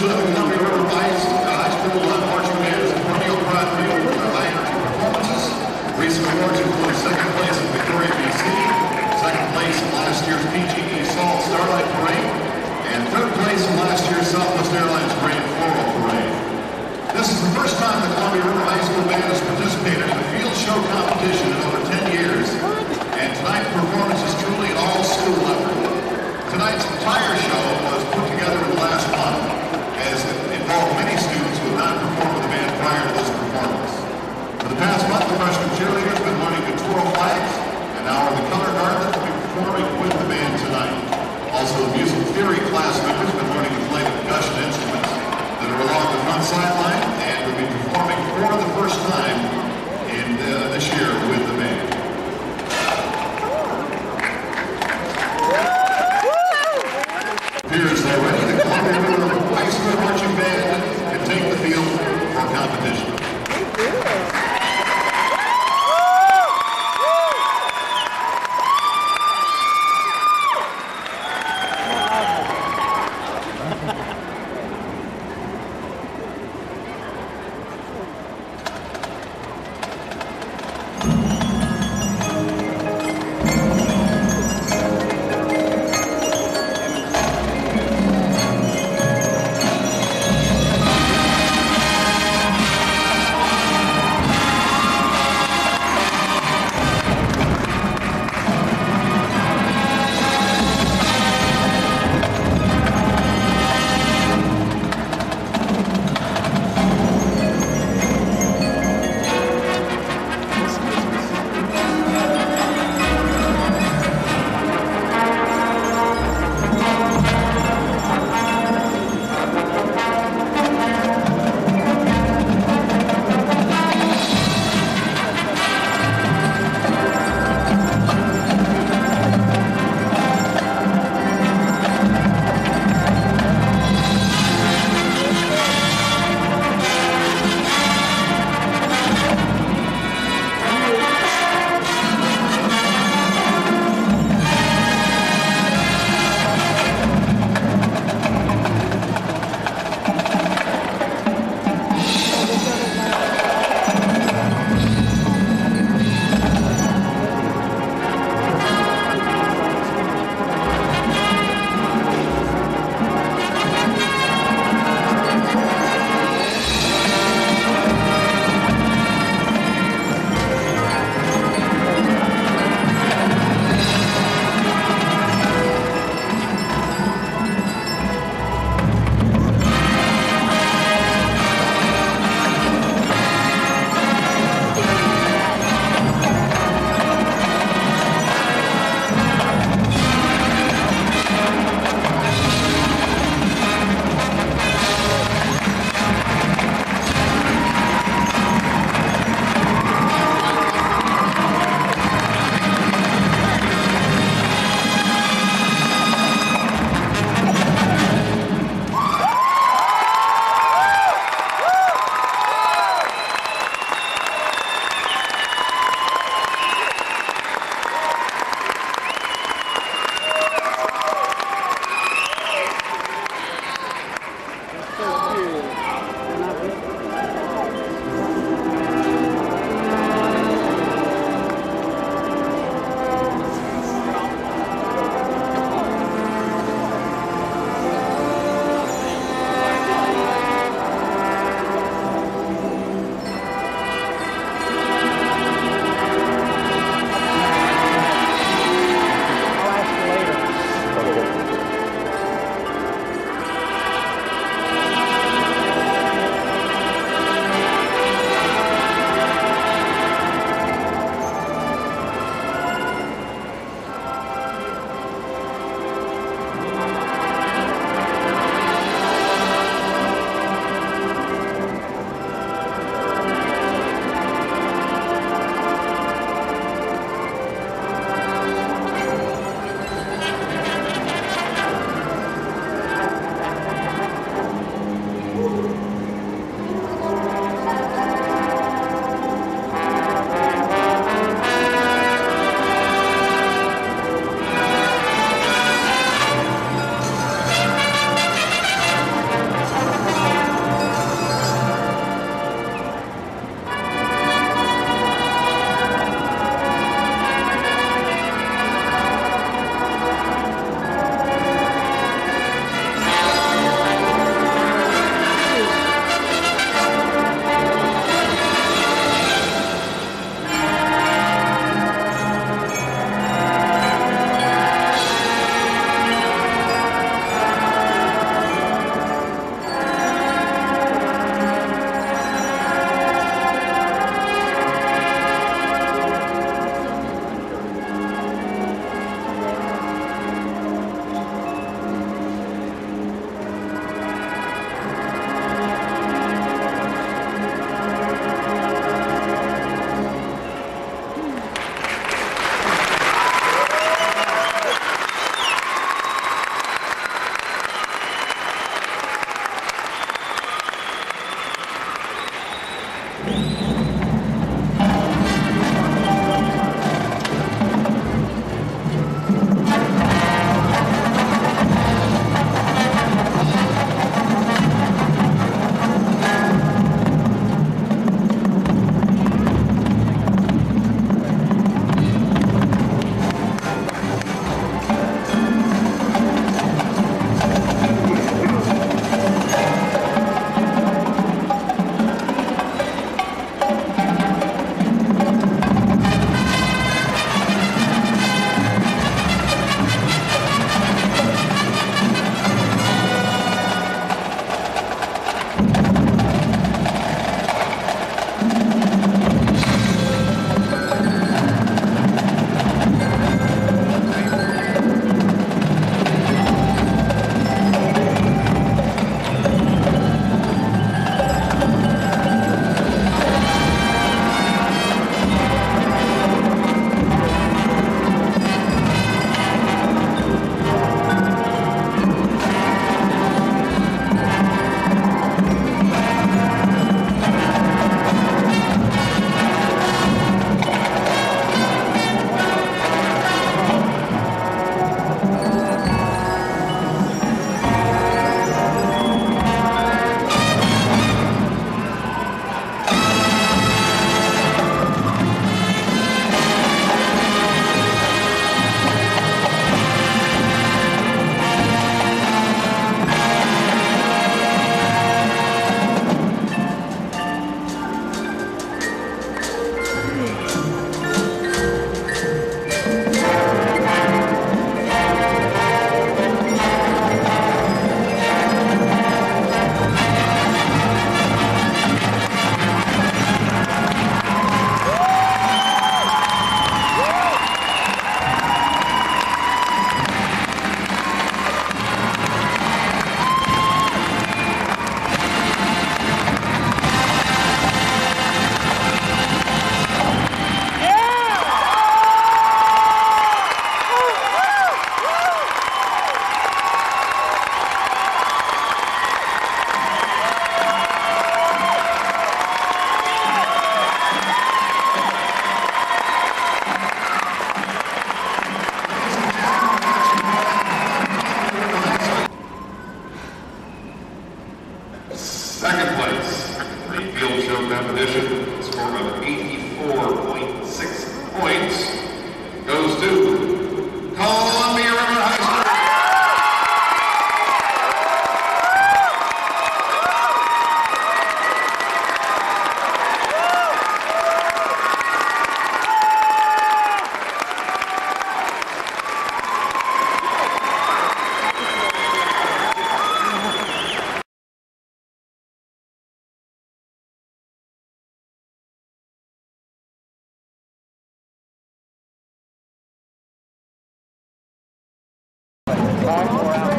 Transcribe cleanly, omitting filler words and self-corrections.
competition of the Columbia River High School marching band is perennial pride for you with high-energy performances. Recent awards include second place in Victoria, BC, second place in last year's PGE Salt Starlight Parade, and third place in last year's Southwest Airlines Grand Floral Parade. This is the first time the Columbia River High School band has participated in a field show competition in over 10 years, and tonight's performance is truly an all-school effort. Tonight's entire show was put together in the last month, as it involved many students who have not performed with the band prior to this performance. For the past month, the freshman cheerleaders have been learning to twirl flags, and now are the color guard that will be performing with the band tonight. Also, the music theory class members have been learning to play the percussion instruments that are along the front sideline and will be performing for the first time in this year with the band. Appears they're ready. The Columbia River High School marching band can take the field for competition. competition, a score of 84.6 points, goes to Columbia River High School. Time for